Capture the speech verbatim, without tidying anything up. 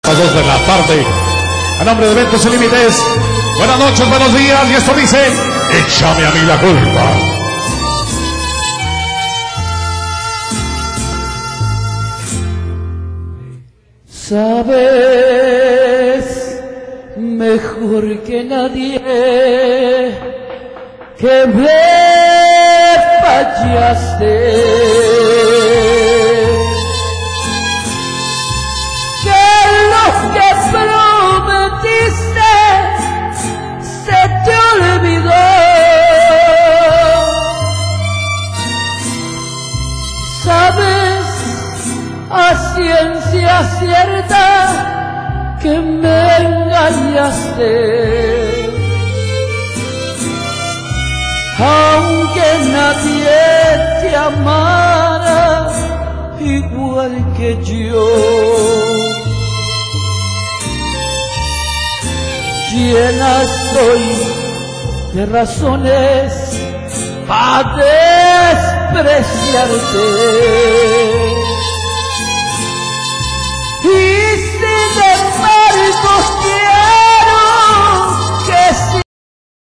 Las dos de la tarde. A nombre de Eventos Sin Límites. Buenas noches, buenos días. Y esto dice: échame a mí la culpa. Sabes mejor que nadie que me fallaste, que lo que prometiste se te olvidó. Sabes a ciencia cierta que me engañaste, aunque nadie te amara igual que yo. Llena estoy de razones para despreciarte,